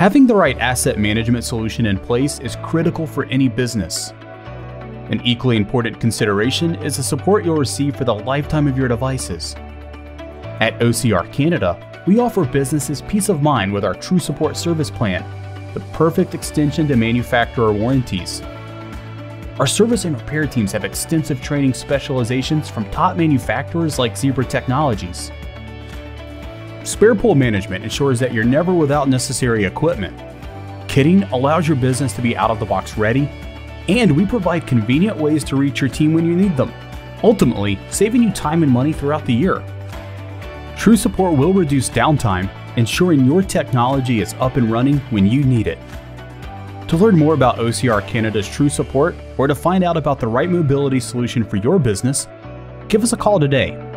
Having the right asset management solution in place is critical for any business. An equally important consideration is the support you'll receive for the lifetime of your devices. At OCR Canada, we offer businesses peace of mind with our True Support service plan, the perfect extension to manufacturer warranties. Our service and repair teams have extensive training specializations from top manufacturers like Zebra Technologies. Spare pool management ensures that you're never without necessary equipment. Kitting allows your business to be out-of-the-box ready, and we provide convenient ways to reach your team when you need them, ultimately saving you time and money throughout the year. True Support will reduce downtime, ensuring your technology is up and running when you need it. To learn more about OCR Canada's True Support or to find out about the right mobility solution for your business, give us a call today